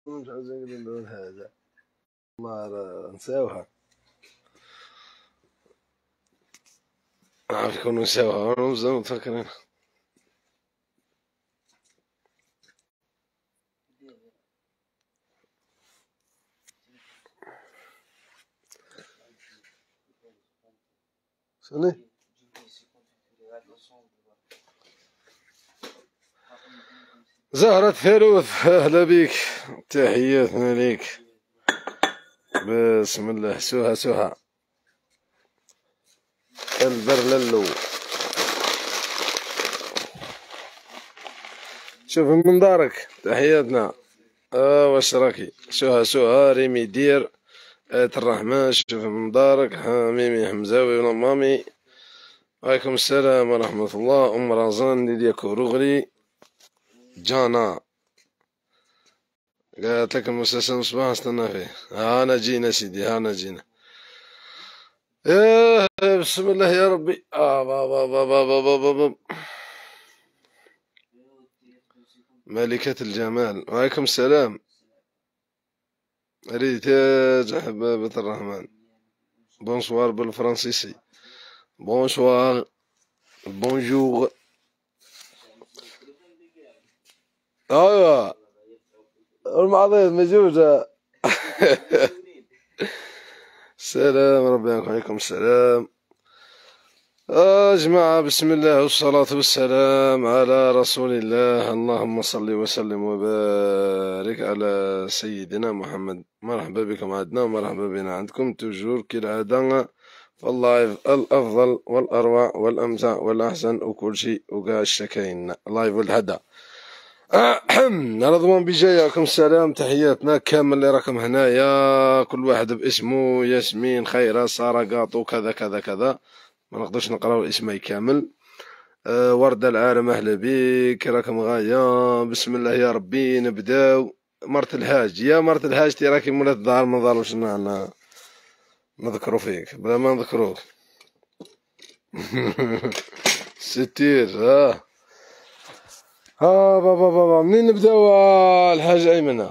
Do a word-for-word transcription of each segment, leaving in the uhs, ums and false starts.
مش عايزين نقول هذا ما نساوها. عارف يكونوا نساوها أنا مزال متفكرين. شنو؟ زهرة ثالوث أهلا بك، تحياتنا ليك. بسم الله. سوها سوها البرللو. شوف من دارك تحياتنا. اه واش راكي؟ سوها سوها ريمي دير آية الرحمن. شوف من دارك ميمي حمزاوي ولا مامي. وعليكم السلام ورحمة الله. أم رازان ليليا كوروغلي جانا قالت لك المسلسل صباح استنى فيه. هانا جينا سيدي هانا جينا. إيه بسم الله يا ربي. آه بابا بابا بابا بابا. ملكة الجمال. وعليكم السلام. ريتاج حبابة الرحمن. بونسوار بالفرنسيسي. بونسوار بونجور. ايوا المعضيد مجوجة. السلام ربي يعينكم. عليكم السلام. آه جماعة بسم الله والصلاة والسلام على رسول الله. اللهم صل وسلم وبارك على سيدنا محمد. مرحبا بكم عندنا ومرحبا بنا عندكم توجور كالعادة في اللايف الأفضل والأروع والأمتع والأحسن وكل شيء وكاع الشكاين لايف والهدى. رضوان بجايكم السلام. تحياتنا كامل اللي راكم هنايا كل واحد باسمه. ياسمين خيرة سارة قاطو كذا كذا كذا ما نقدرش نقراو اسمي كامل. أه وردة العالم اهلا بيك راكم غاية. بسم الله يا ربي نبداو. مرت الحاج يا مرت الحاج تي راكي مولات الدار ما ظهروش لنا نذكرو فيك بلا ما نذكروك. ستير ها ها بابا بابا. منين نبداو الحاج ايمن؟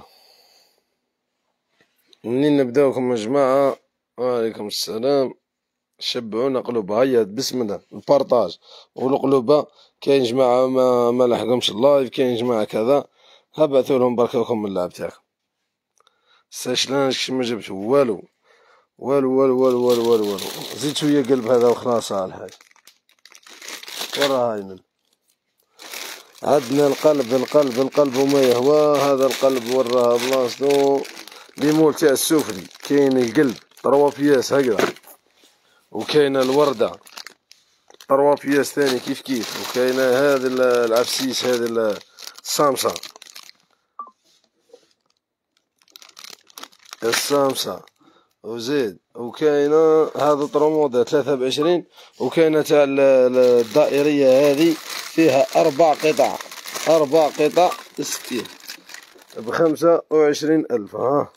منين نبداوكم يا جماعة؟ وعليكم السلام. شبعونا قلوبها. هيا بسم الله البارطاج والقلوبة. كاين جماعة ما, ما لحقهمش اللايف كاين جماعة كذا هبعثوا لهم بركاكم من اللعب تاعكم. ساشلان شي ما جبت والو والو والو والو والو والو والو. زيد شوية قلب هذا وخلاص الحاج. وراه هايمن عندنا القلب القلب القلب وما يهوى. هذا القلب وراه بلاصتو ليمول تاع السفلي. كاين القلب طروا بياس هكذا وكاين الوردة طروا بياس ثاني كيف كيف. وكاين هذا العفسيس هذا السامسة السامسة وزيد. وكاين هذا طرومودا ثلاثة بعشرين. وكاين تاع الدائرية هذه فيها أربع قطع أربع قطع ستين بخمسة وعشرين ألف. ها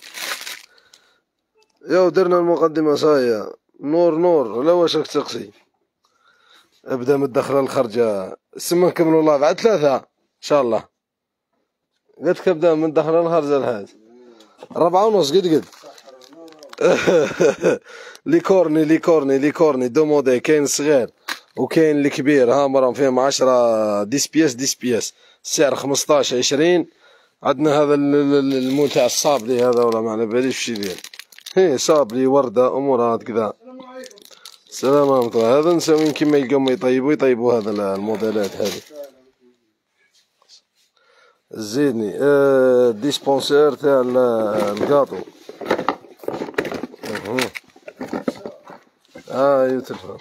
ياو درنا المقدمة صايا. نور نور لا واش راك تقصي؟ ابدا من الدخله الخرجه. سما نكملوا لايف بعد ثلاثة ان شاء الله. قلت لك ابدا من الدخله الخرجه الحاج. ربعة ونص قد قد. ليكورني ليكورني ليكورني دو موديل. كاين الصغير وكاين الكبير. ها مرهم فيهم عشرة ديس بياس ديس بياس. السعر خمسطاش عشرين. عندنا هذا المول تاع الصابلي هذا ولا ما على باليش وش يدير. هي صابلي وردة امورات كذا. السلام ورحمة الله. هذا نساوين كيما يلقاو ما يطيبوا يطيبوا هذا الموديلات هذه. زيدني آه ديسبونسير تاع الكاطو. ها ايوا تلفون.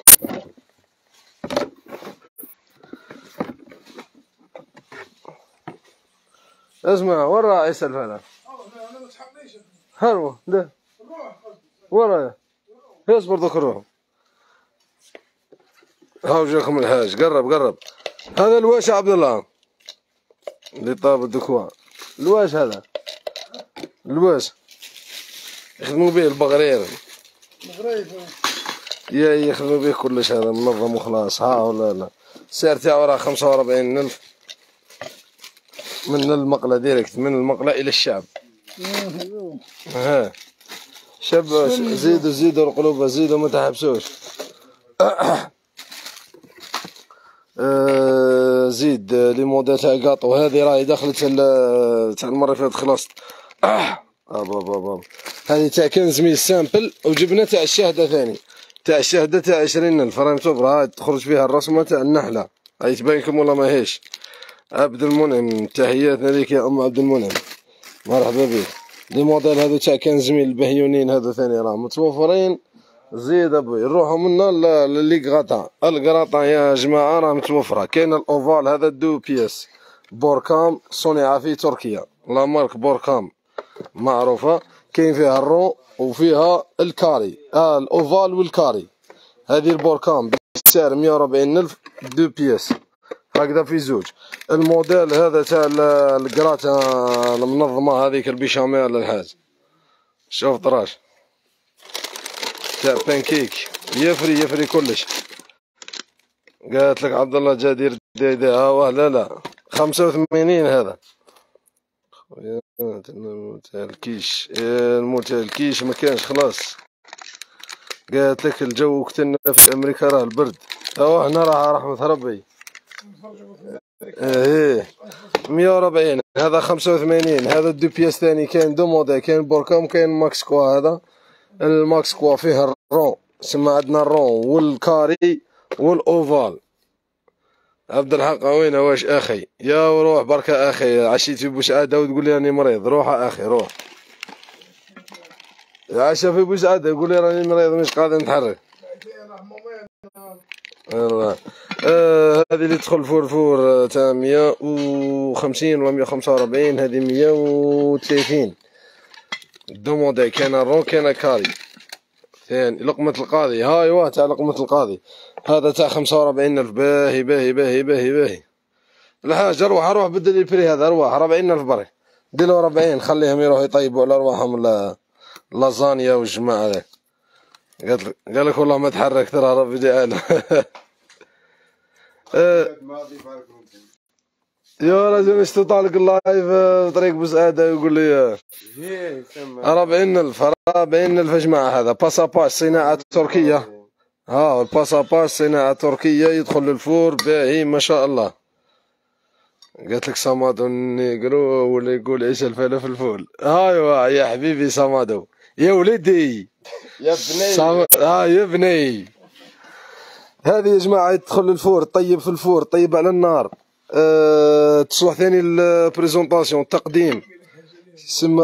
اسمع وين راه عيسى الفلا؟ هربوا ده ورايا. اصبر دوك نروحو. هاو جاكم الحاج. قرب قرب. هذا الواش عبد الله اللي طاب الدكوان. الواش هذا الواش يخدموا به البغرير. يا يخدموا به كلش. هذا منظم وخلاص. ها ولا لا السعر تاعو راه خمسة وأربعين ألف من المقلة ديريكت من المقلة إلى الشعب. ها شاب زيدوا زيدوا القلوب زيدوا ما تحبسوش. آه زيد لي موديل تاع كاطو هذه راهي دخلت تاع المره اللي فاتت خلصت. اه بابا بابا هذه تاع كنز ميل سامبل وجبنا تاع الشهده ثاني تاع الشهده تاع عشرين ألف راهي متوفره تخرج فيها الرسمه تاع النحله هاي تبين لكم ولا ماهيش. عبد المنعم تحياتنا ليك يا ام عبد المنعم مرحبا بك. لي موديل هذو تاع كنز ميل البهيونين هذو ثاني راهم متوفرين. زيد ابوي نروحو منا للي كغاطان الكراطان يا جماعه راه متوفره. كاين الاوفال هذا دو بياس بوركام صنع في تركيا لا مارك بوركام معروفه. كاين فيها الرو وفيها الكاري اه الاوفال والكاري. هذه البوركام بسعر مية وربعين ألف دو بياس هكذا في زوج. الموديل هذا تاع الكراطه المنظمه هذيك البيشاميل الحاج شوف طراش تاع بانكيك يفري يفري كلش. قالت لك عبد الله جدير ديدا ها لا لا خمسة وثمانين هذا تاع الكيش المول تاع الكيش ما كانش خلاص. قالت لك الجو كتلنا في امريكا راه البرد ها هنا راه رحمة ربي. ايه مية وربعين هذا خمسة وثمانين. هذا دو بياس ثاني كاين دو موديل كاين بوركام كاين ماكس كوا. هذا الماكس كوا فيه الرون سما عندنا الرون والكاري والاوفال. عبد الحق وين واش اخي يا روح بركة اخي عشيت في بوسعادة وتقول لي راني مريض. روح اخي روح عشا في بوسعادة يقول لي راني مريض مش قادر نتحرك. والله آه هذه اللي تدخل فور فور تاع مية وخمسين ولا مية وخمسة وربعين. هذه مية وثلاثين دو موديل كاين الرون كاين كاري ثاني. لقمة القاضي هاي واه تاع لقمة القاضي هذا تاع خمسة وربعين ألف باهي باهي باهي باهي باهي. الحاج روح روح بدل البري هذا روح ربعين ألف بري ديرو ربعين خليهم يروحوا يطيبوا على رواحهم لازانيا والجماعة هذاك. قالت لك قال لك والله ما تحرك ترى ربي جعان. يا رجل اش طالق اللايف في طريق بوسعادة يقول لي أربعين ألف أربعين ألف يا جماعة. هذا باساباج صناعة تركية ها الباساباج صناعة تركية يدخل للفور باهي ما شاء الله. قالت لك صمادو النيجرو ولا يقول عيش الفلا في الفول. ايوا يا حبيبي صمادو يا ولدي يا بني صم... اه يا بني. هذه يا جماعة يدخل للفور طيب في الفور طيب على النار. أه... تصلح ثاني البريزونطاسيون التقديم سما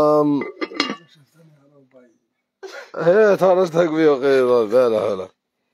هي تفرجت حق فيه غير بالا هلا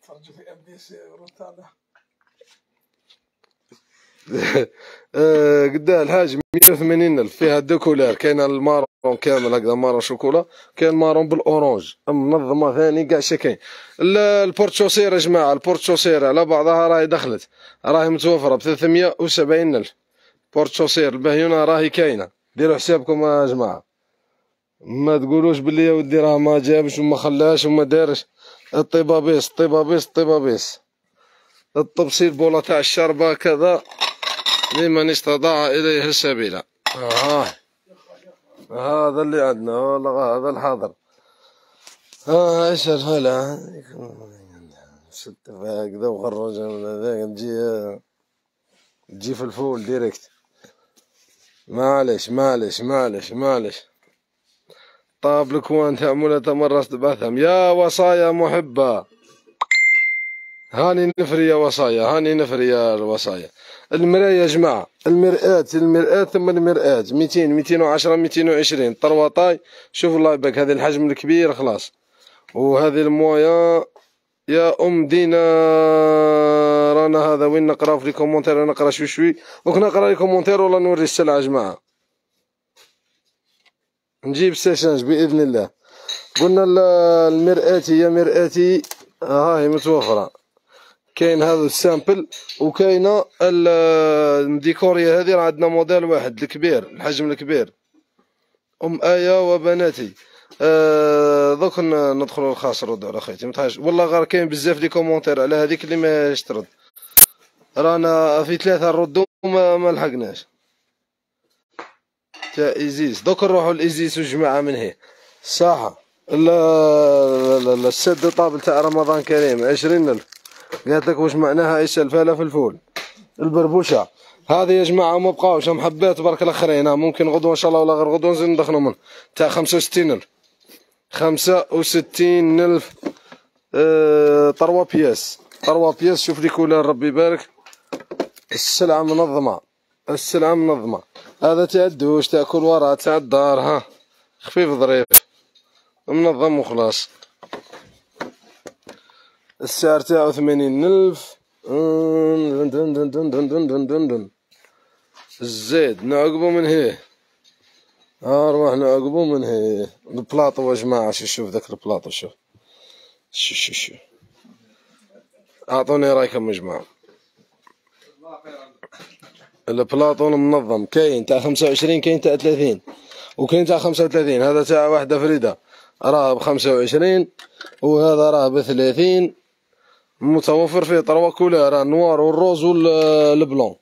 آه قداه الحاج مية وثمانين ألف فيها دو كولار. كاين المارون كامل هكذا مارون شوكولا كاين مارون بالاورانج منظمه ثاني كاع شي كاين. البورتشوسير يا جماعه البورتشوسير على بعضها راهي دخلت راهي متوفره ب ثلاثمية وسبعين ألف. بورتشوسير البهيونه راهي كاينه ديروا حسابكم يا جماعه ما تقولوش باللي يا ودي راه ما جابش وما خلاش وما دارش. الطبابيس الطبابيس الطبابيس الطبسيل بولا تاع الشربه كذا لمن استطاع إليه السبيل. آه. هذا اللي عندنا والله هذا الحاضر. اه ايش هلا ست هكذا وخرج من هذاك تجي تجي في الفول ديريكت. معلش معلش معلش معلش طاب الكوان تاع مولا تمرست تبعثهم يا وصايا محبة. هاني نفري يا وصايا هاني نفري يا الوصايا. المراية يا جماعة المرآة المرآة ثم المرآة ميتين ميتين وعشرة ميتين وعشرين طرواطاي. شوف الله يبارك هذه الحجم الكبير خلاص. وهذه المويا يا ام دينا رانا هذا وين نقرا في لي كومونتير نقرا شوي شوي دوك نقرا لي كومونتير ولا نوري السلعة يا جماعة. نجيب ساشانج بإذن الله. قلنا المرآتي يا مرآتي هاهي متوفرة. كاين هذا السامبل وكاينه الديكوريه هذه راه عندنا موديل واحد الكبير الحجم الكبير. ام ايه وبناتي آه دوك ندخلوا الخاص ردوا على خيتي متحاش والله غير كاين بزاف لي كومونتير على هذيك اللي ما ترد رانا في ثلاثه نردوا ما, ما لحقناش. تاع إيزيس. دوك نروحو لإيزيس وجماعة من هي صح. السد طابل تاع رمضان كريم عشرين ألف. قالت لك واش معناها عيش الفالة في الفول البربوشة هذه يا جماعة. ما بقاوش هم حبات برك الآخرين. ممكن غدوة إن شاء الله ولا غير غدوة نزيد ندخلو من تاع خمسة وستين ألف. خمسة وستين ألف اه طروا بياس طروا بياس. شوف لي كولار ربي يبارك. السلعة منظمة السلعة منظمة. هذا تاع الدوش تاع كل ورا تاع الدار ها خفيف ظريف منظم وخلاص. السعر تاعو ثمانين ألف. الزيد نعقبو من هيه. ها نروح نعقبو من هيه. البلاطو يا جماعة شوف شوف ذاك البلاطو شوف شوف شوف شوف. اعطوني رايكم يا جماعة. البلاطو منظم. كاين تاع خمسة وعشرين كاين تاع ثلاثين وكاين تاع خمسة وثلاثين. هذا تاع واحدة فريدة راه بخمسة وعشرين وهذا راه بثلاثين. متوفر فيه طروا كولار النوار والروز والبلون.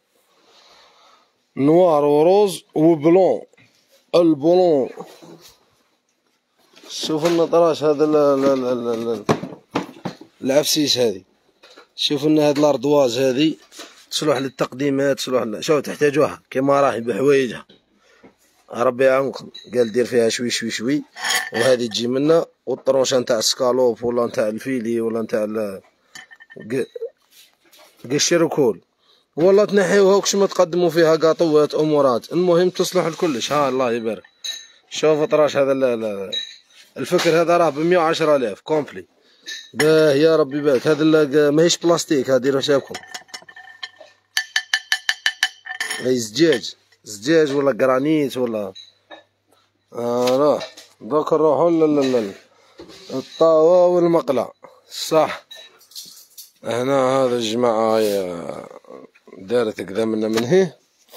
نوار وروز وبلون البلون. شوف النطراش هذا العفسيس هذه. شوف لنا هاد لاردواز هذه تصلح للتقديمات تصلح لنا. شوف تحتاجوها كيما راهي بحوايجها ربي يعاونكم. قال دير فيها شوي شوي شوي وهذه تجي منا. والطرونشه نتاع السكالوب ولا نتاع الفيلي ولا نتاع قشر وكول والله تنحيوها وكش ما تقدموا فيها قاطوات امورات. المهم تصلح لكلش. ها الله يبارك. شوف طراش هذا الفكر هذا راه بمية وعشرة آلاف كومبلي. باه يا ربي يبارك. هذا ماهيش بلاستيك ها ديروا حسابكم. هاي زجاج زجاج ولا جرانيت ولا اه راه. دوك نروحو للطاوة والمقلة صح. هنا هذا الجماعة دارت كذا منا من هيه.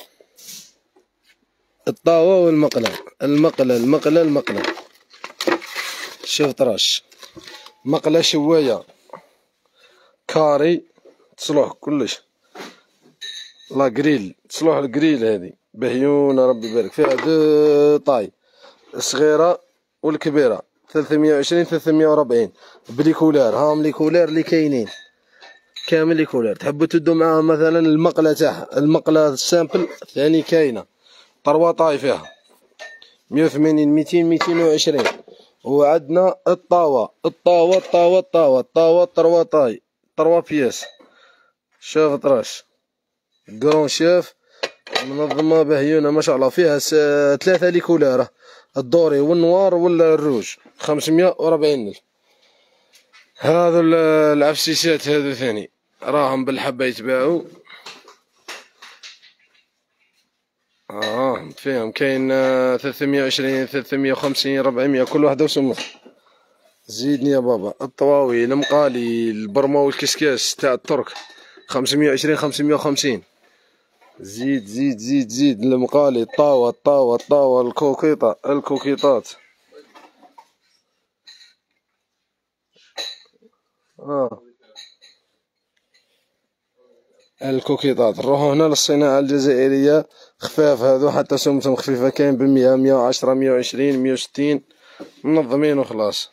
الطاوة والمقلة المقلة المقلة المقلة. شوف طراش مقلة شواية كاري تصلح كلش. لا جريل تصلح الجريل هذه بهيونة ربي يبارك. فيها دو طاي الصغيرة والكبيرة ثلاثمية وعشرين ثلاثمية وربعين بلي كولار. هاهم لي كولار اللي كاينين كامل لي كولار. تحبوا تدو معاهم مثلا المقلة تاعها المقلة السامبل ثاني كاينة طروا طاي فيها مية وثمانين ميتين ميتين وعشرين. وعندنا الطاوة الطاوة الطاوة الطاوة الطاوة طروا طاي طروا بياس. شوف طراش كرون شيف منظمة بهيونة ما شاء الله. فيها ثلاثة لي كولار الدوري والنوار ولا الروج. خمسمية وربعين ألف. هذو العفسيسات هذو ثاني راهم بالحبة يتباعوا. اه فيهم كاين ثلاثمية وعشرين ثلاثمية وخمسين ربعمية كل واحدة وسمها. زيدني يا بابا. الطواوي المقالي البرماوي الكسكاس تاع الترك خمسمية وعشرين خمسمية وخمسين. زيد زيد زيد زيد المقالي الطاوة الطاوة الطاوة الكوكيطة الكوكيطات. اه الكوكيطات. نروحو هنا للصناعة الجزائرية خفاف هذو حتى سمتهم خفيفة. كاين بمية مية وعشرة مية وعشرين مية وستين منظمين وخلاص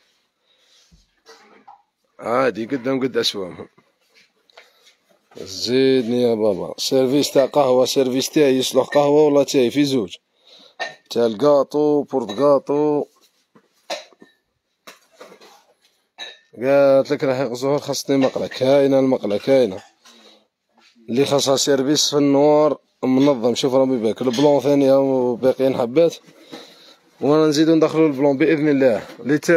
عادي قدام قد أسوامهم. زيدني يا بابا. سيرفيس تاع قهوة سيرفيس تاعي يصلح قهوة ولا تاي في زوج تاع الكاطو بورتغاطو. قالت لك رحيق زهور خاصني مقلة. كاينة المقلة كاينة اللي خاصها سيرفيس في النوار منظم. شوف ربي يبارك. البلون ثانية وباقيين حبات وانا نزيدو ندخلو البلون باذن الله. اللي تا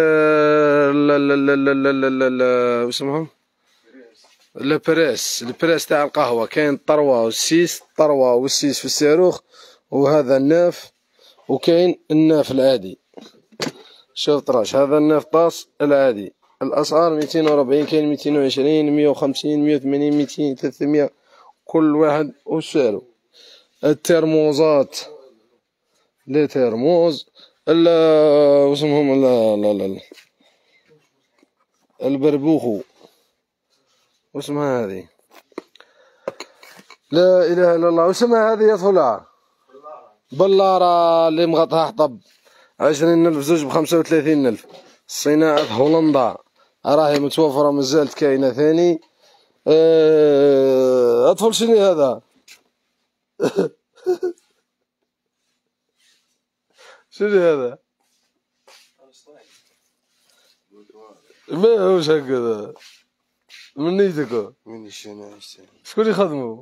واسمهم البريس البريس تاع القهوة. كاين الطروة والسيس الطروة والسيس في الصاروخ وهذا الناف وكاين الناف العادي. شوف طراش هذا الناف طاس العادي. الاسعار ميتين وربعين كاين ميتين وعشرين مية وخمسين مية وثمانين ميتين ثلاثمية كل واحد وسعرو. الترموزات لي ترموز ال واسمهم لا لا لا البربوخو واسمها هذه لا اله الا الله. واسمها هذه يا طلع بلارة اللي مغطها حطب عشرين ألف، زوج بخمسة وثلاثين ألف. صناعة هولندا راهي متوفرة مازالت كاينة ثاني. أه... أطفال شنو هذا؟ شنو هذا؟ ما هوش هكذا من نيتك. من الشناعي شكون يخدمو؟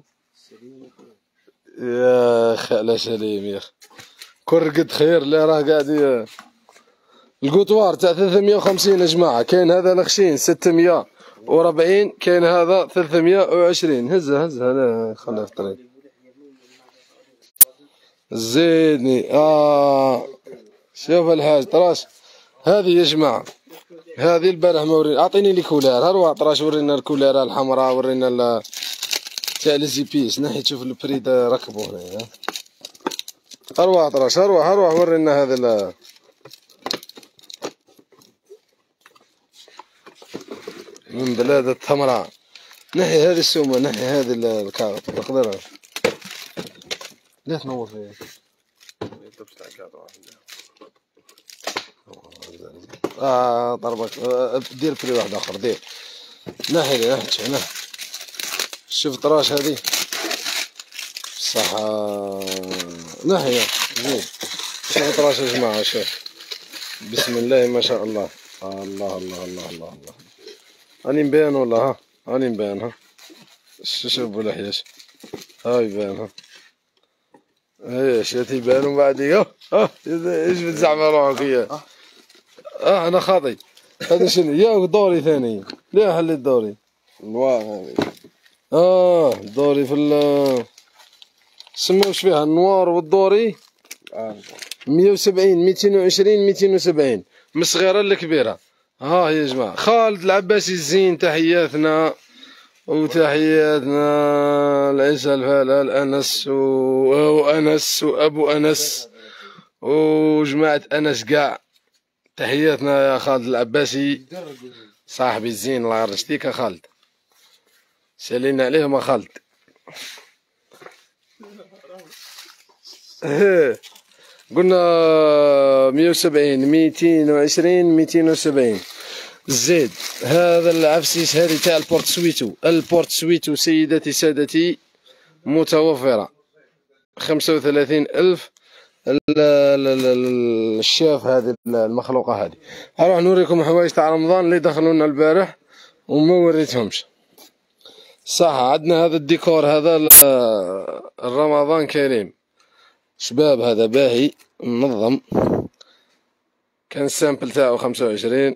يا اخي على سليم يا اخي كل قد خير اللي راه قاعد. القطوار تاع ثلاثمية وخمسين يا جماعة. كاين هذا الخشين ستمية وأربعين، كاين هذا ثلاثمية وعشرين. هزه هزه انا خليها في الطريق. زيدني اه شوف الحاج طراش هذه يا جماعة. هذه البارح ما ورينا. اعطيني لي كولار هروح طراش. ورينا الكولار الحمراء، ورينا تاع لي بيس. نحي تشوف البريد ركبوا هنا. اروح طراش اروح اروح ورينا هذا ال... من بلاد التمرة. نحي هذه السومة، نحي هذه الكارت تقدرها. لا تنور فيها. اه ضربك. دير بري واحد اخر دير. نحي لي نحي نحي. شوف طراش هذه صح. نحي زين. شوف طراش يا جماعة. شوف بسم الله ما شاء الله. الله الله الله الله الله. راني مبان والله. ها راني مبان. ها شوف بولحياش هاي بان. ها ايش تيبان ومن بعد ها ايش بتزعم روحك يا. اه انا خاطي. هذا شنو يا دوري ثاني؟ ليه حليت دوري؟ النوار هذه. اه دوري في ال سموش فيها النوار والدوري. آه. مية وسبعين ميتين وعشرين ميتين وسبعين من الصغيرة للكبيرة. ها يا جماعة. خالد العباسي الزين تحياتنا وتحياتنا العيسى الفالة الأنس وأنس وأبو أنس وجماعة أنس قاع. تحياتنا يا خالد العباسي صاحبي الزين. الله يرشديك يا خالد. سالينا عليهم يا خالد. قلنا مية وسبعين ميتين وعشرين ميتين وسبعين. زيد هذا العفسيس هذه تاع البورت سويتو. البورت سويتو سيداتي سادتي متوفرة خمسة وثلاثين ألف. الشاف هذه المخلوقة هذه. هروح نوريكم حوايج تاع رمضان اللي دخلوا لنا البارح وما وريتهمش. صح عندنا هذا الديكور هذا رمضان كريم شباب. هذا باهي منظم. كان السامبل تاعو خمسة وعشرين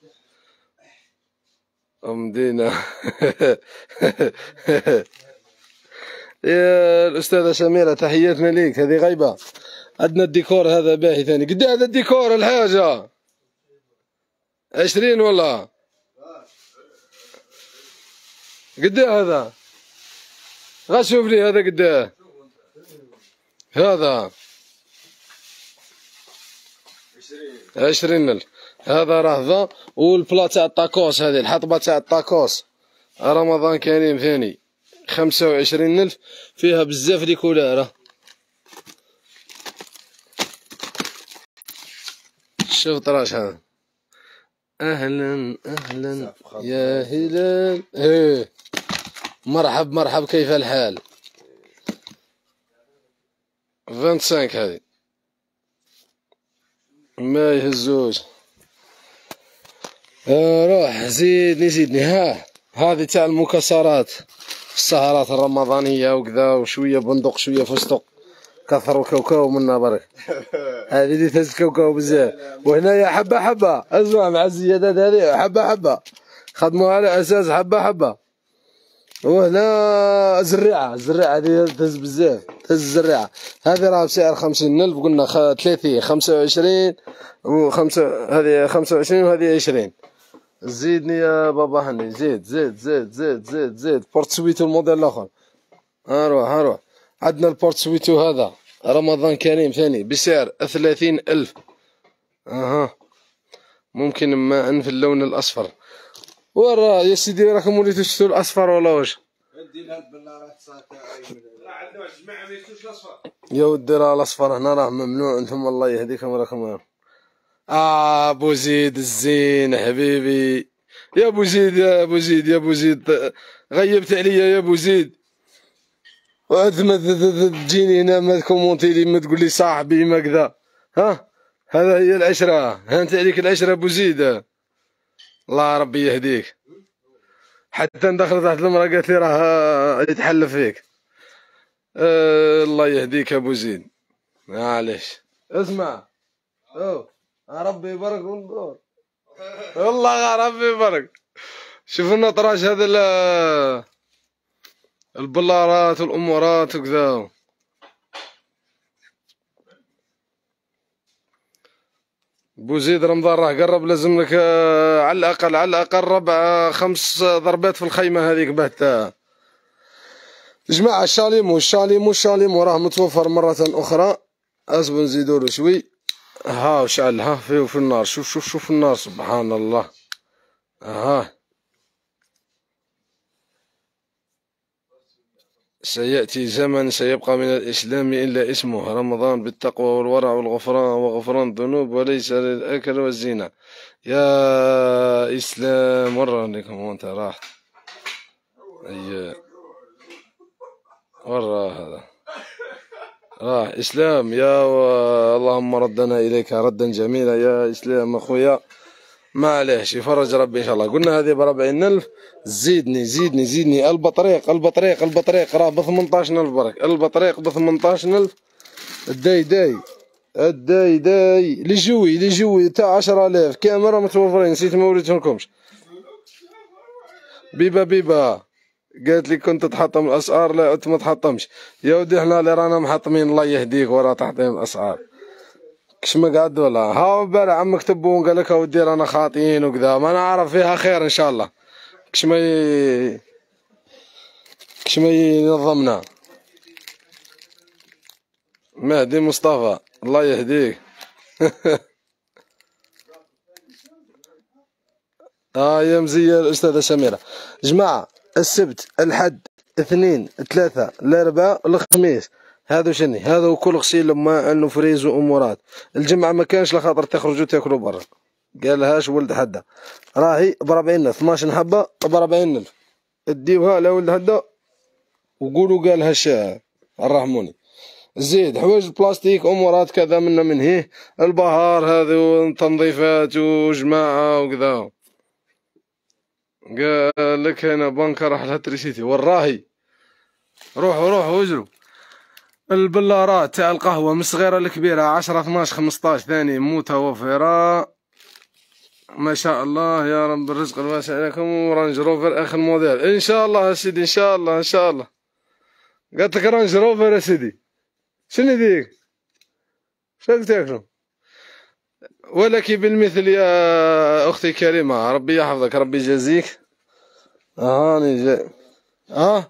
ومدينة. يا الأستاذة سميرة تحياتنا ليك. هذه غيبة. عندنا الديكور هذا باهي ثاني. قد هذا الديكور الحاجة؟ عشرين والله. قد هذا؟ غا شوف لي هذا قد هذا؟ عشرين ألف. هذا رهضة. والبلا تاع الطاكوس هذه الحطبة تاع الطاكوس رمضان كريم ثاني خمسة وعشرين ألف. فيها بزاف دي كولارة. شوف طراش هذا. أهلا أهلا يا هلال. ايه مرحب مرحب كيف الحال؟ خمسة وعشرين هذه ما يهزوش. آه روح زيدني زيدني. ها هذه تاع المكسرات السهرات الرمضانية وكذا وشوية بندق شوية فستق كثروا كاوكاو منا برك. هذه اللي تهز كاوكاو بزاف. وهنايا حبة حبة. اسمع مع الزيادات هذه حبة حبة خدموها على أساس حبة حبة. وهنا زريعة. الزريعة هذه تهز بزاف. تهز الزريعة. هذه راه بسعر خمسين ألف. قلنا ثلاثين خمسة وعشرين وخمسة. هذه خمسة وعشرين وهذه عشرين. زيدني يا بابا هني. زيد زيد زيد زيد زيد زيد. بورت سويتو الموديل الآخر. هروح هروح. عندنا البورت سويتو هذا رمضان كريم ثاني بسعر ثلاثين ألف. أها ممكن معا في اللون الأصفر. ورا يا سيدي راكم وليتو تشتروا الأصفر ولا واش؟ يا ودي راه الاصفر هنا راه ممنوع، انتم الله يهديكم راكم. اه ابو زيد الزين حبيبي، يا ابو زيد يا ابو زيد يا ابو زيد، غيبت عليا يا ابو زيد. وعاد ما تجيني هنا ما تكومونتي لي ما تقول لي صاحبي ما كذا. ها هذا هي العشرة، هانت عليك العشرة ابو زيد. الله ربي يهديك. حتى ندخل تحت المرأة قالت لي راه يتحلف فيك. أه الله يهديك ابو زيد. معليش اسمع. او ربي يبارك وندور. والله ربي يبارك. شوف لنا طراش هذا البلارات والامورات وكذا. بوزيد رمضان راه قرب، لازم لك على الاقل على الاقل ربع خمس ضربات في الخيمه هذيك باه. جماعه الشاليمو الشاليمو الشاليمو راه متوفر مره اخرى. اصبر نزيدو له شوي. ها وشعل ها فيه في النار. شوف شوف شوف النار سبحان الله. ها سيأتي زمن سيبقى من الإسلام إلا اسمه، رمضان بالتقوى والورع والغفران وغفران الذنوب وليس للأكل والزنا. يا إسلام ورا لكم وانت راح. أي ورا هذا راح إسلام. يا اللهم ردنا إليك ردا جميلا يا إسلام أخويا. معليش يفرج ربي إن شاء الله. قلنا هذه بربعين ألف. زيدني زيدني زيدني. البطريق البطريق البطريق راه بثمنطاش ألف برك. البطريق بثمنطاش ألف. الداي داي الداي داي لجوي لجوي تاع عشرة آلاف كاميرا متوفرين. نسيت ما وريتهمكمش. بيبا بيبا قالت لي كنت تحطم الأسعار، لا أنت ما تحطمش يا ودي. احنا اللي رانا محطمين الله يهديك ورا تحطيم الأسعار. كش ما قعد ولا ها بارع عمك تبون قال لك اودي رانا خاطئين وكذا. ما نعرف فيها خير ان شاء الله. كش ما ي... كش ما ينظمنا. مهدي مصطفى الله يهديك. اه يا مزيه الاستاذه سميره. جماعه السبت الحد اثنين ثلاثه الاربعاء الخميس هذا شني هذا وكل غسيل ماء وفريز وامورات. الجمعه ما كانش لخاطر تخرجوا تاكلوا برا. قالهاش ولد حدا راهي بربعين ألف اثناش حبه بربعين ألف. اديوها لولد حدا وقولوا قالهاش الرحموني. زيد حوايج البلاستيك امورات كذا منا من هيه. البهار هذا وتنظيفات وجماعه وكذا. قال لك هنا بنكه راح لها تريسيتي والراهي. روحوا روحوا اجروا. البلارات تاع القهوة من الصغيرة للكبيرة عشرة اثناش خمسطاش ثاني متوفرة ما شاء الله. يا رب الرزق الواسع لكم. ورانج روفر اخر موديل ان شاء الله يا سيدي ان شاء الله ان شاء الله. قالت لك رانج روفر يا سيدي. شنو ذيك؟ شنو تاكلوا؟ ولك بالمثل يا اختي كريمة. ربي يحفظك ربي يجازيك. هاني جاي. اه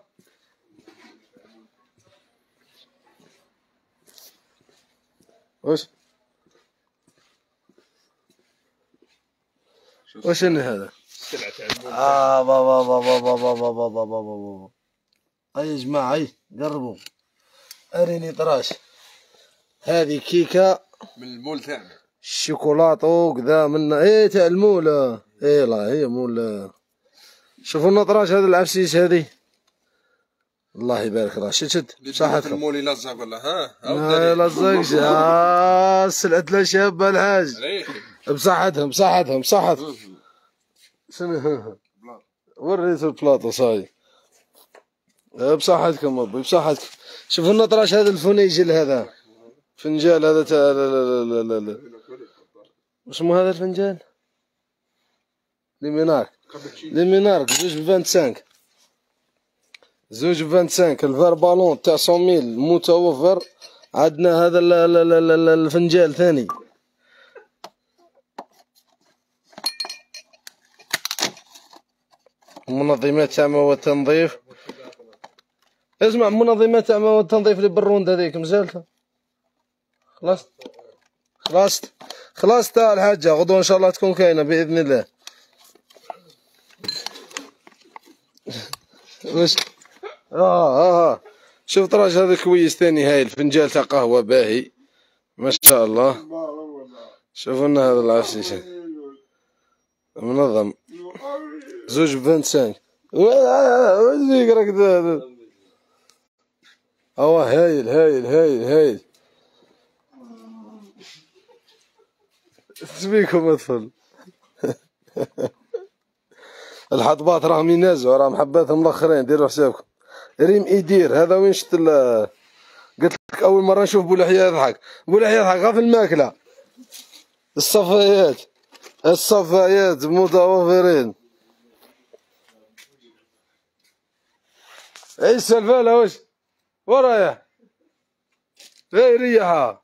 وش وشنو هذا؟ اه بابا بابا بابا بابا بابا بابا. اي يا جماعه اي قربوا اريني طراش. هذه كيكه من المول تاعنا الشوكولاته وكذا منا. ايه تاع المول. ايه لا هي مول. شوفوا لنا طراش هذا العفسيس هذه. الله يبارك الله. شد شد بصحتكم. المول يلزق ولا ها؟ ما يلزقش. اه سلعة لا شابة الحاج. بصحتهم بصحتهم بصحتهم. شنو وريت البلاطو صاي. بصحتكم ابوي بصحتكم. شوفوا لنا طراش هذا الفنيجل هذا. فنجال هذا تاع لا لا لا لا لا. واسمو هذا الفنجان؟ ليمينارك. ليمينارك زوج بفانت سانك. زوج بفانت سانك. الفار بالون تاع صوميل متوفر. عندنا هذا الفنجال ثاني. منظمات تاع مواد التنظيف. اسمع منظمات تاع مواد التنظيف اللي بالروند هذيك مازالت. خلصت خلصت خلصت الحاجة. غدوة ان شاء الله تكون كاينة باذن الله. واش اه اه شوف طراش هذا كويس ثاني هايل، فنجال تاع قهوة باهي ما شاء الله. شوفوا لنا هذا العفسيشة منظم زوج بفانت سانك. واش فيك راك هو هايل هايل هايل هايل. سبيكم اطفال. الحطبات راهم ينازعوا، راهم حباتهم الاخرين، ديروا حسابكم. ريم ايدير هذا وين شفت؟ قلت لك اول مره نشوف بولحيه يضحك. بولحيه يضحك غير في الماكله. الصفايات الصفايات متوفرين. ايش السلفاله واش ورايح؟ ايه ريحها.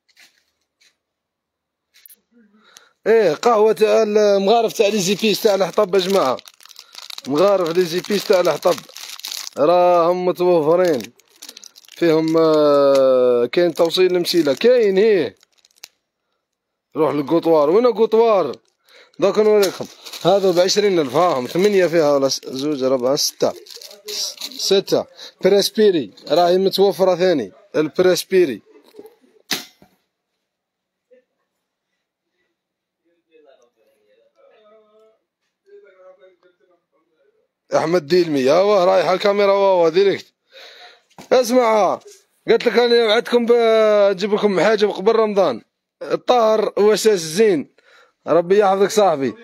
ايه قهوه تاع المغارف تاع لي زيبيس تاع الحطب يا جماعه. مغارف لي زيبيس تاع الحطب راهم متوفرين فيهم. آه كاين توصيل لمسيله كاين. هيه روح للقطوار. وين القطوار؟ دوك نوريكم. هذا بعشرين ألف هاهم ثمانية فيها ولا زوج ربعة ستة ستة. بريسبيري راهي متوفرة ثاني البريسبيري. أحمد ديلمي هاواه رايح الكاميرا واوا ديريكت. اسمع قلت لك أنا وعدتكم بجيب لكم حاجة قبل رمضان. الطاهر هو أساس الزين. ربي يحفظك صاحبي.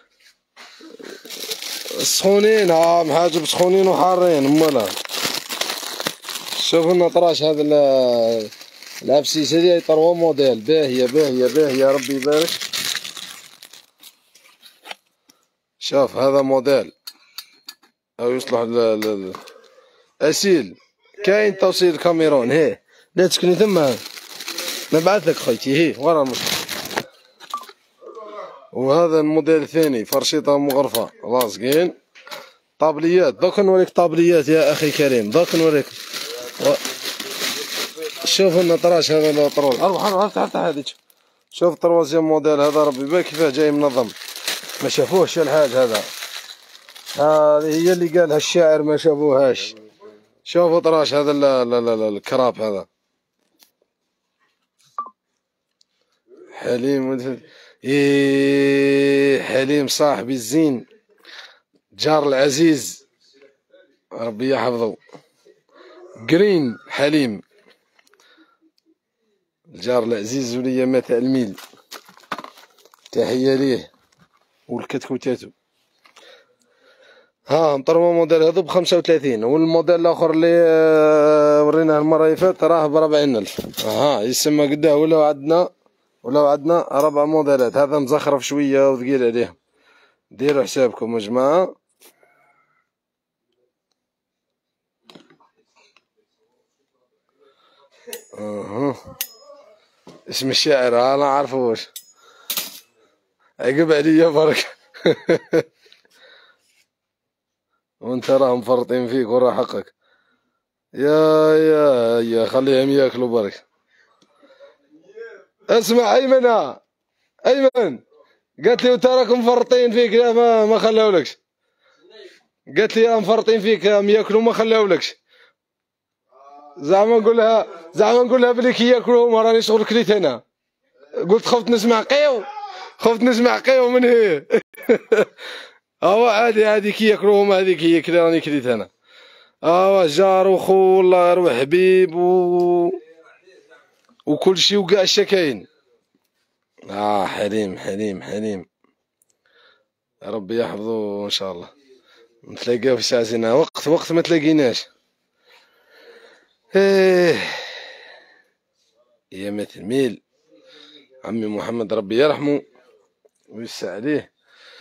سخونين ها محاجب سخونين وحارين امالا. شوفوا لنا طراش هذا العفسيس هذه طروا موديل باهية باهية باهية ربي يبارك. شوف هذا موديل أو يصلح لل أسيل. كاين توصيل كاميرون. هيه لا تسكني ثما نبعث لك خويتي. هيه ورا المشكل. وهذا الموديل الثاني فرشيطة مغرفة لاصقين. طابليات دوك نوريك طابليات يا أخي كريم دوك نوريك. و... شوف لنا طراش هذا الطرول. أروح أروح افتح افتح هذيك. شوف تروازيام موديل هذا ربي يبارك كيفاه جاي منظم. ما شافوهش الحاج هذا. هذه هي اللي قالها الشاعر ما شافوهاش. شوفوا طراش هذا لا لا لا الكراب هذا حليم. إيه حليم صاحبي الزين جار العزيز ربي يحفظه. جرين حليم الجار العزيز وليا مات الميل. تحية ليه والكتكوتاتو. ها نطروا موديل هذا بخمسة وثلاثين. والموديل الاخر اللي وريناه المره اللي فاتت راه بربعين الف. ها يسمى قداه ولاو عندنا ولاو عندنا ربع موديلات. هذا مزخرف شويه وثقيل عليهم. ديروا حسابكم يا جماعه. اها اسم الشاعر انا نعرفوش. عقب عليا برك. وانت راهم مفرطين فيك ورا حقك. يا يا يا خليهم ياكلوا برك. اسمع ايمن ايمن قالت لي وانت راكم مفرطين فيك ما ما خلاولكش. قالت لي راهم مفرطين فيك ياكلوا ما خلاولكش. زعما نقولها زعما نقولها بلي كي ياكلوا ما راني شغل كليت انا. قلت خفت نسمع قيو خفت نسمع قيو من هي. هو عادي عادي كي ياكلوا هما هذيك هي كي راني كليت انا. اه جار وخو والله يروح حبيب و وكل شيء وكاع الشكاين. اه حليم حليم حليم ربي يحفظه ان شاء الله. نتلاقاو في ساعة زينة وقت وقت ما تلاقيناش. ايه يا مثل ميل عمي محمد ربي يرحمه ويسع عليه.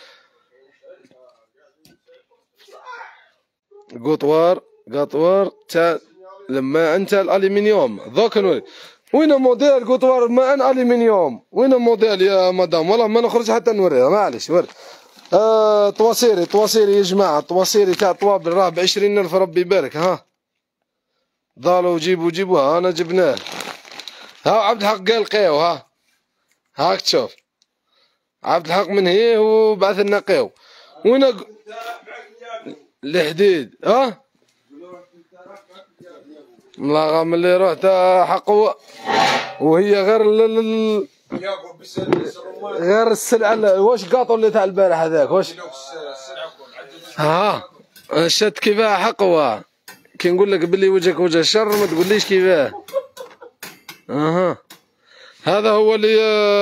قطوار قطوار تاع لما انت الالومنيوم ذوك نوري. وين موديل قطوار ما الومنيوم؟ وين موديل يا مدام؟ والله ما نخرج حتى نوريها معليش وري. آه طواسيري طواسيري يا جماعه طواسيري تاع طوابل راه بعشرين الف ربي يبارك. ها ضالوا جيبوا جيبوها انا جبناه. ها عبد الحق قال قيو. ها هاك تشوف عبد الحق من هي وبعث لنا قيو. وين الحديد؟ ها ملاغة من اللي رحت حق و... وهي غير ال غير السلعة. واش قاطو اللي تاع البارح هذاك واش؟ ها شات كيفاه حقوة. كي نقول لك باللي وجهك وجه الشر ما تقوليش كيفاه. اها هذا هو اللي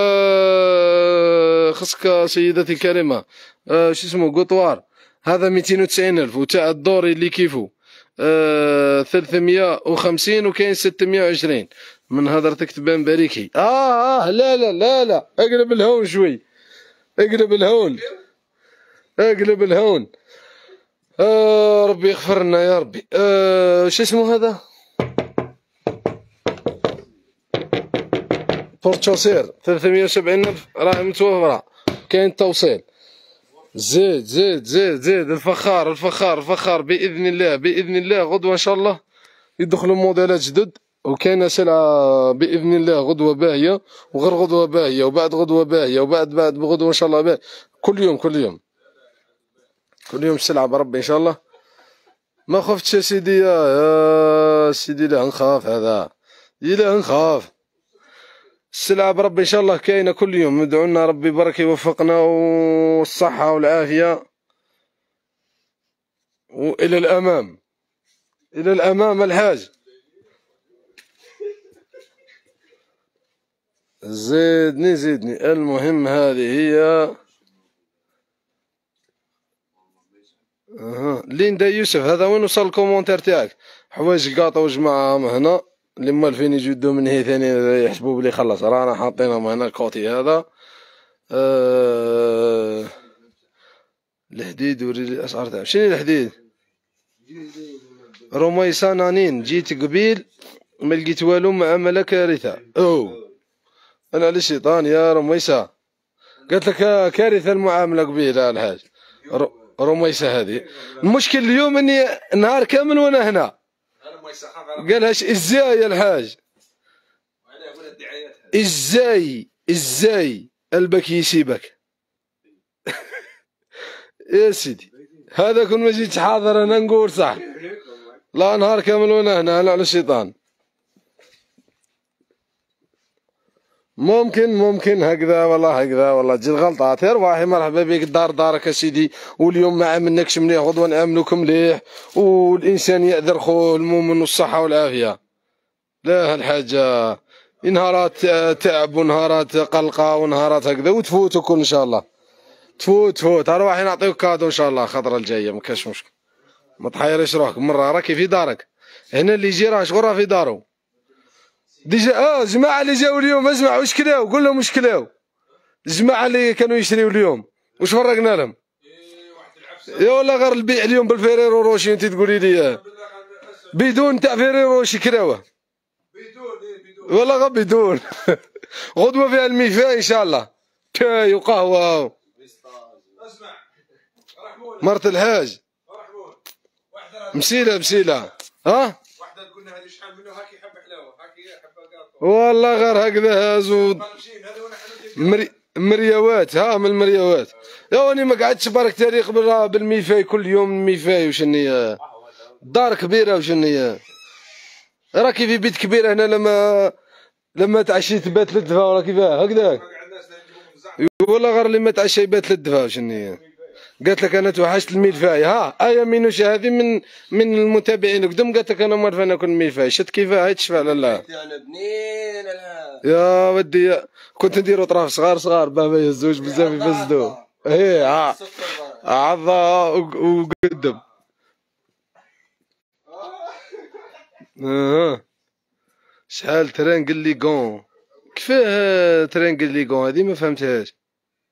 خصك سيدتي الكريمة. أه شو اسمه قطوار هذا مئتين وتسعين ألف، وتاع الدوري اللي كيفو أه ثلاثمية وخمسين، وكاين ستمية وعشرين. من هضرتك تبان بريكي. اه اه لا لا لا لا اقلب الهون شوي، اقلب الهون، اقلب الهون. آه ربي يغفر لنا يا ربي. آه شو اسمه هذا؟ بورتشوسير ثلاثمية وسبعين ألف راهي متوفرة، كاين توصيل. زيد زيد زيد زيد الفخار الفخار الفخار بإذن الله بإذن الله. غدوة إن شاء الله يدخلوا موديلات جدد، وكاينة سلعة بإذن الله غدوة باهية، وغير غدوة باهية، وبعد غدوة باهية، وبعد بعد بغدوة إن شاء الله باهية. كل يوم كل يوم كل يوم سلعة بربي إن شاء الله. ما خفتش يا سيدي، يا سيدي لا نخاف، هذا لا نخاف. السلعة بربي إن شاء الله كاينة كل يوم. ندعو لنا ربي برك يوفقنا والصحة والعافية، وإلى الأمام إلى الأمام الحاج. زيدني زيدني. المهم هذه هي اها ليندا يوسف. هذا وين وصل الكومونتير تاعك؟ حوايج قاطو جماعة معنا اللي مالفين يجدو من هي ثاني يحسبوا بلي خلص، رانا حاطينهم هنا الكوتي هذا. أه... الحديد وري لي الاسعار تاعو. شنو الحديد؟ رميسة نانين. جيت قبيل ما لقيت والو، معاملة كارثة. او انا على الشيطان يا رميسة، قالت لك كارثة المعاملة قبيل الحاج. ر... رميسة هذه. المشكل اليوم اني نهار كامل وانا هنا. قالهاش ازاي يا الحاج؟ ازاي ازاي قلبك يسيبك؟ يا سيدي هذا كون ما جيتش حاضر انا نقول صح. لا نهار كامل وانا هنا انا على الشيطان. ممكن ممكن هكذا والله هكذا والله تجي الغلطات. يا رواحي مرحبا بك، الدار دارك يا سيدي، واليوم ما عاملناكش مليح، غدوه نعاملوك مليح، والانسان يأذر خوه المؤمن والصحه والعافيه. لا هالحاجه نهارات تعب ونهارات قلقه ونهارات هكذا، وتفوت وكل ان شاء الله. تفوت تفوت. رواحي نعطيوك كادو ان شاء الله الخطره الجايه، ما كاش مشكل. ما تحيريش روحك، مره راكي في دارك. هنا اللي يجي راه شغل راه في دارو. ديجا اه جماعة اللي جاو اليوم اسمع واش كلاو، قول لهم واش كلاو. الجماعة اللي كانوا يشريو اليوم واش فرقنا لهم؟ يا والله غير البيع اليوم بالفيريرو روشي انت تقولي لي بدون تاع فيريرو روشي كلاوه. والله غير بدون. غدوة فيها الميفا ان شاء الله، شاي وقهوة. مرت الحاج مسيلة مسيلة. ها والله غير هكذا هازو مري... مريوات. ها من المريوات. يا وني ما قعدتش بارك تاريخ بالميفاي كل يوم الميفاي. وشنية دار كبيرة وشنية راكي في بيت كبير هنا. لما لما تعشي تبات للدفا ولا كيفاه هكذاك. والله غير اللي ما تعشى يبات للدفا وشنية. قالت لك انا توحشت الميلفاي. ها ايا مينوش هذه من من المتابعين قدام. قالت لك انا موالفه ناكل الميلفاي. شت كيفاه هاي تشفع لا يا ودي. كنت نديرو طراف صغار صغار بابا يهزوش بزاف يفسدو. ايه ها عضا وقدم. اها شحال ترانقل لي كون. كيفاه ترانقل لي كون هذه ما فهمتهاش.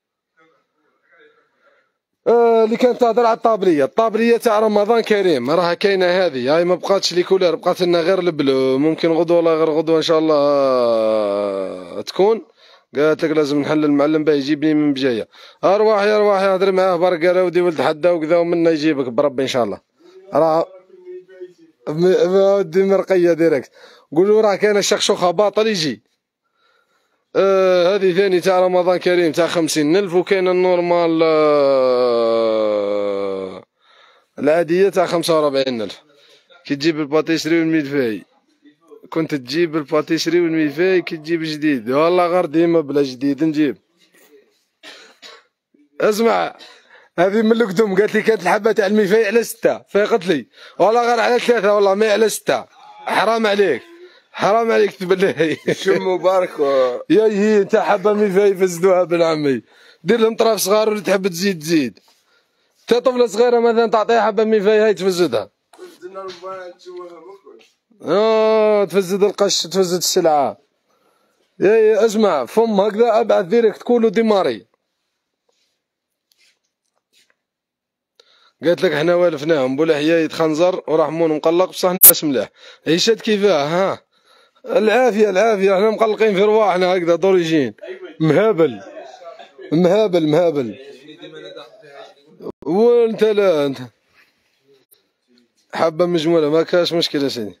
آه اللي كانت تهضر على الطابليه. الطابليه تاع رمضان كريم راها كاينه هذه. هاي ما بقاتش لي كولور، بقات لنا غير البلو. ممكن غدوه ولا غير غدوه ان شاء الله آه تكون. قالت لك لازم نحل المعلم باه يجيبني من بجايه. ارواح يا ارواح هضري معاه برك. قال ودي ولد حدا وكذا ومنا يجيبك بربي ان شاء الله. راه ودي مرقيه ديريكت. قولوا راه كاينه الشخشوخه باطل يجي. آه هذه ثاني تاع رمضان كريم تاع خمسين ألف، وكاين النورمال آه العادية تاع خمسة وربعين ألف. كي تجيب الباتيسري والميلفاي كنت تجيب الباتيسري والميفاي كي تجيب جديد، والله غير ديما بلا جديد نجيب. اسمع هذه من القدوم قالت لي كانت الحبه تاع الميفاي على ستة، فقلت لي والله غير على ثلاثه، والله ما على ستة. حرام عليك حرام عليك تبلي. شم مبارك و... يا هي انت حبه ميفاي فزدوها بن عمي، دير لهم طراف صغار واللي تحب تزيد تزيد. انت طفله صغيره مثلا تعطيها حبه ميفاي هاي تفزدها. اه تفزد القش تفزد السلعه. يا يا اسمع فم هكذا ابعث ديريكت كولو ديماري. قالت لك حنا والفناهم بولاحياية خنزر ورحمون مقلق بصح الناس ملاح. عيشت كيفاه ها؟ العافيه العافيه، حنا مقلقين في رواحنا هكذا دوريجين. مهابل مهابل مهابل. وانت لا انت حبه مجموله ما كاش مشكله سيدي.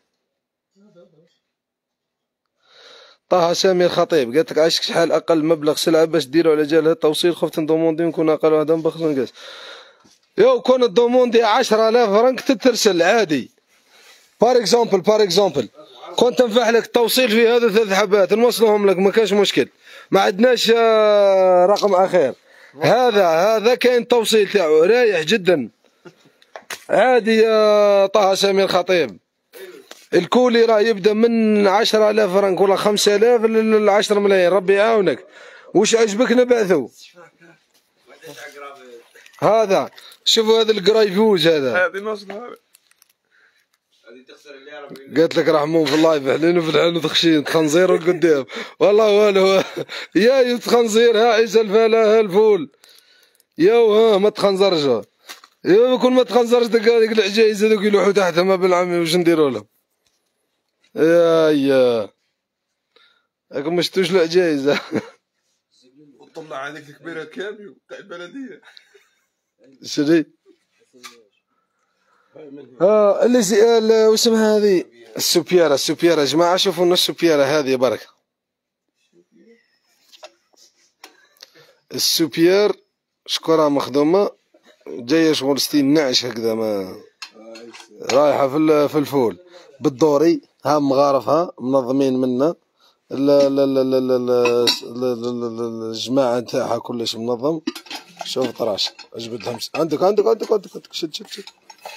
طه سامي الخطيب قالت لك عايشك شحال اقل مبلغ سلعه باش ديرو على جال التوصيل، خفت ندوموندي نكون اقل هذا بخص نقاس. يو كون الدوموندي عشرة آلاف فرنك تترسل عادي. بار اكزومبل بار اكزومبل كنت نفح لك التوصيل في هذا ثلاث حبات نوصلهم لك ما كاش مشكل، ما عندناش رقم اخير. هذا هذا كاين توصيل تاعو رايح جدا عادي. يا طه سامي الخطيب الكولي راه يبدا من عشرة آلاف فرنك ولا خمسة آلاف ل عشرة ملايين، ربي يعاونك. واش عجبك نبعثو. هذا شوفوا هذا القرايفوز هذا. هذه نوصلها. قالت لك رحمون في اللايف حلين في الحانوت خشين تخنزير قدام والله والو. يا تخنزير ها عيسى الفلا ها الفول ياو ها ما تخنزرش. يا كون ما تخنزرش ديك العجايز هذوك يلوحوا تحت ما بالعمي واش نديروا لهم. يا يا راكم ما شفتوش العجايز. وطلع هذيك الكبيره كاميو تاع البلديه. شري اه اللي زي واسمها هذه السوبيارة. السوبيارة يا جماعة شوفوا لنا السوبيارة هذه برك. السوبيار شكرا مخدومة جاية شغل ستين نعش هكذا ما رايحة في في الفول بالدوري ها مغارفها منظمين منا. الجماعة نتاعها كلش منظم. شوف طراش اجبد لهم عندك عندك عندك عندك شد شد شد.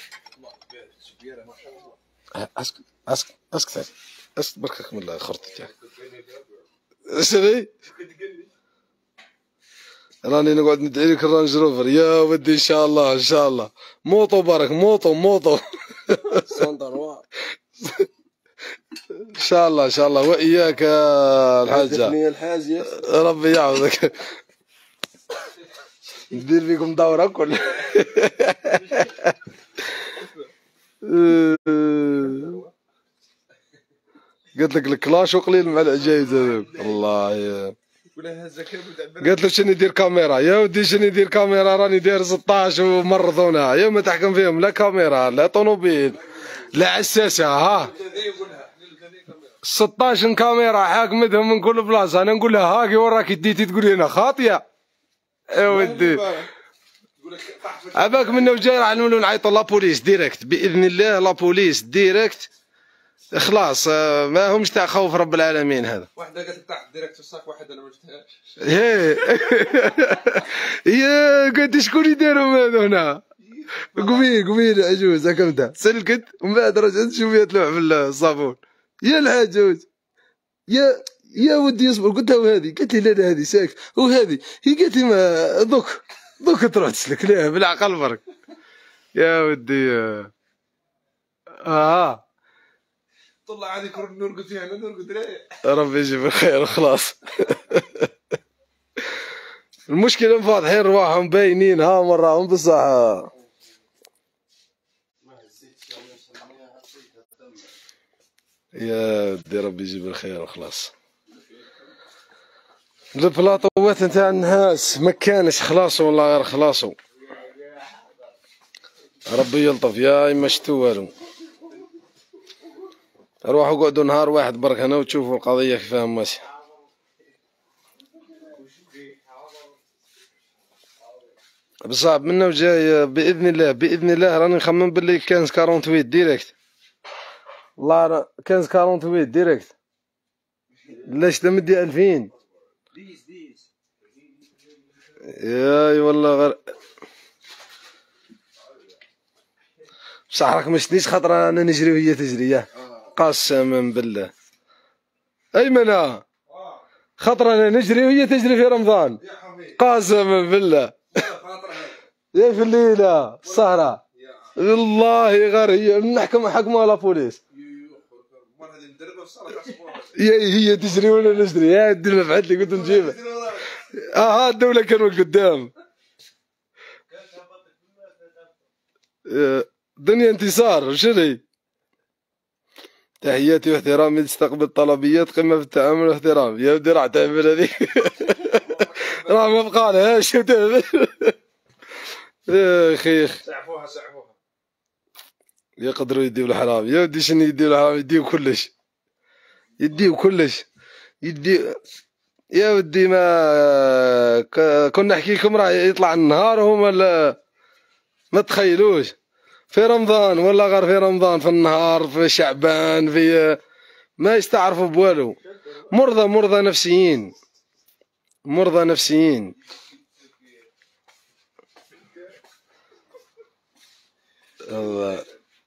اسكت اسكت اسكت اسكت بركك من الخرطة تاعك. شني؟ راني نقعد ندعي لك الرانج روفر يا ودي ان شاء الله ان شاء الله. موطو برك موطو موطو. ان شاء الله ان شاء الله واياك يا الحاجة. الحاجة ربي يعوضك. ندير فيكم دورة كل. قلت لك الكلاش وقليل مع العجايز هذوك الله يا. قلت له شنو يدير كاميرا يا ودي شنو يدير كاميرا راني داير ستطاش ومرضونا يا ما تحكم فيهم لا كاميرا لا طوموبيل لا عساسة ها. ستطاش كاميرا حاكمتهم من كل بلاصة. انا نقول لها هاكي وراكي ديتي تقول لي انا خاطية يا ودي. عباك منه جاي راح نولو نعيطوا لابوليس ديريكت باذن الله. لابوليس ديريكت خلاص ما همش تاع خوف رب العالمين. هذا واحدة قالت تحت ديريكت في الصاك واحد انا ما شفتهاش. يا قلت شكون يديرهم هذو هنا. قومي قومي العجوز هكا سلكت ومن بعد رجعت شوفي تلوح في الصابون. يا العجوز يا يا ودي اصبر. قلت لها هذه قالت لي لا هذه ساكت وهذه هي قالت لي ما دوك دوك تروح تسلك ليه بالعقل برك يا ودي. اه طلع هذيك نرقد فيها نرقد رايح. ربي يجيب الخير خلاص. المشكلة فاضحين رواحهم باينين ها مراهم بصح. يا ودي ربي يجيب الخير وخلاص. البلاطوات نتاع الناس ما كانش خلاصو والله غير خلاصو. ربي يلطف يا اما شتو والو. روحوا قعدوا نهار واحد برك هنا وتشوفوا القضية كيفاه ماشية. بصح منا وجاي باذن الله باذن الله راني نخمم باللي كان ثمانية وأربعين ديريكت والله راه خمسة وأربعين ديريكت. لا شتا مدي ألفين. ديس ديس. ياي والله غير بصح راك ما شتنيش خاطر انا نجري وهي تجري ياه. قسما بالله ايمنه خاطر انا نجري وهي تجري في رمضان. قسما بالله يا في الليله السهره والله غير هي نحكم حكمها لا بوليس. يا هي تجري وانا نجري يا دير ما فعلت لي قلت نجيبها. اه الدوله كانوا قدام. دنيا انتصار شني. تحياتي واحترامي تستقبل طلبيات قمة في التعامل واحترام. يا ودي راح تعمل هذيك راه ما بقى لها شو تعمل. يا خيخ سعفوها سعفوها يقدروا يديو الحرام. يا ودي شنو يديو الحرام يديو كلش يديو كلش يديو. يا ودي ما كنا نحكي لكم راه يطلع النهار وهما لا ما تخيلوش في رمضان ولا غير في رمضان في النهار في شعبان في ما يستعرفوا بوالو. مرضى مرضى نفسيين مرضى نفسيين. الله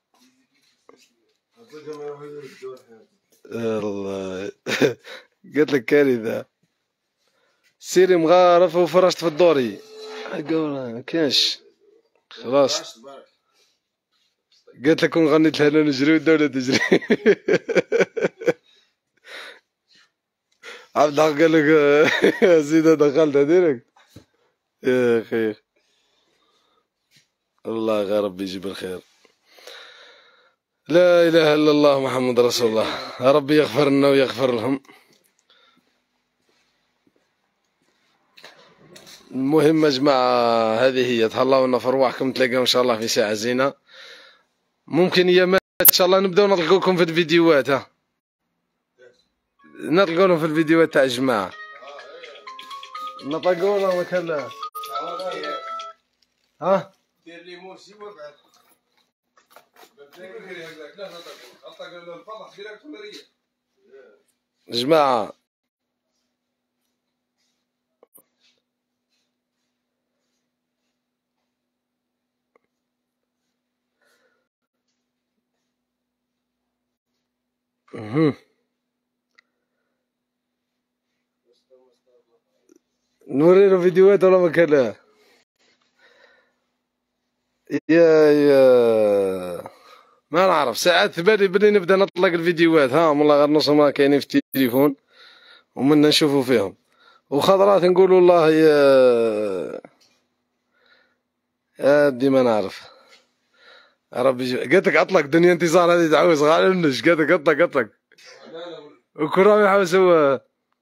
الله قلت لك كارثة. سيري مغارف وفرشت في الدوري ما كانش خلاص. قلت لك كون غنيت لها انا نجري والدولة تجري. عبد الحق قال لك زيد دخلتها ديريكت. يا اخي الله غير ربي يجيب الخير. لا اله الا الله محمد رسول الله. ربي يغفر لنا ويغفر لهم. المهم يا جماعة هذه هي. تهلاو لنا في رواحكم تلاقاو ان شاء الله في ساعة زينة. ممكن يا ان شاء الله نبداو نطلقوكم في الفيديوهات. ها نطلقوا في الفيديوهات تاع الجماعة نطلقوا لهم ما كان لا. ها دير لي موسي وابعد لا نطلق الفضح ديريكت ولا ريح جماعة. اها نوريله فيديوهات ولا ما كان لا. يا يا ما نعرف ساعات بالي بلي نبدا نطلق الفيديوهات. ها والله غير نص ما كاينين في التليفون ومنا نشوفوا فيهم وخضرات نقول والله يا يا دي ما نعرف. ربي قلت لك اطلق دنيا انتصار هذه تعوز غير منش. قلت لك اطلق اطلق وكل راهم يحوسوا.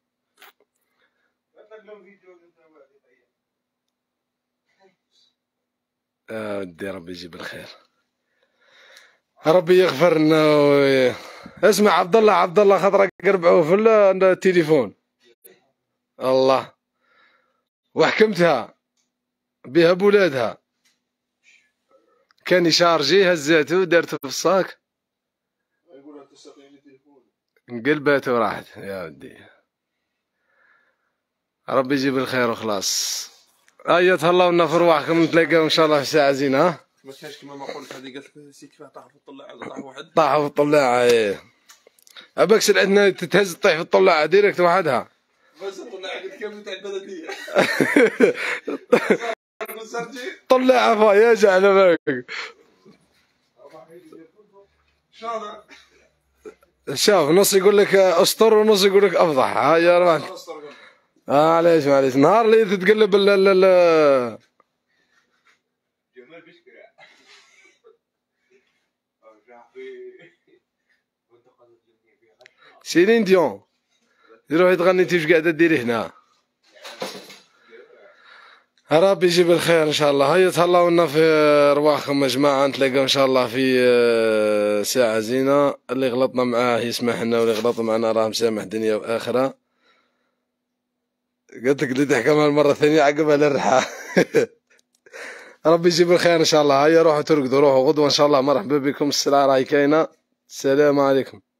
يا ودي ربي يجيب الخير. ربي يغفر لنا و... اسمع عبد الله عبد الله خاطرك قربعوه في التليفون الله وحكمتها بها بولادها كان يشارجي هزاته ودارته في الصاك انقلبته وراحت. يا ودي ربي يجيب الخير وخلاص. ايا تهلاو لنا في رواحكم نتلاقاو ان شاء الله في ساعة زينة. ها ما كانش كيما ما قلت هذه قالت لك سي كيفاه طاح في الطلاعه طاح واحد طاحوا في الطلاعة. ايه اباك عندنا تتهز طيح في الطلاعة ديريكت وحدها. بس الطلاعه قلت كامل تاع البلديه طلاعة فيا جا على بالك. شوف نص يقول لك اسطر ونص يقول لك افضح. ها يا رمان اه معليش معليش نهار اللي تتقلب ال ال سيلين ديون يروح تغني تيش قاعده ديري هنا. ربي يجيب الخير ان شاء الله. هيا تهلاو لنا في رواحكم يا جماعه نتلاقاو ان شاء الله في ساعه زينه. اللي غلطنا معاه يسمح لنا واللي غلط معنا راه مسامح دنيا واخره. قلت لك اللي تحكمها المره الثانيه عقبها للرحى. ربي يجيب الخير ان شاء الله. هيا روحوا ترقدوا روحوا غدوه ان شاء الله. مرحبا بكم السلعه راهي كاينه السلام عليكم.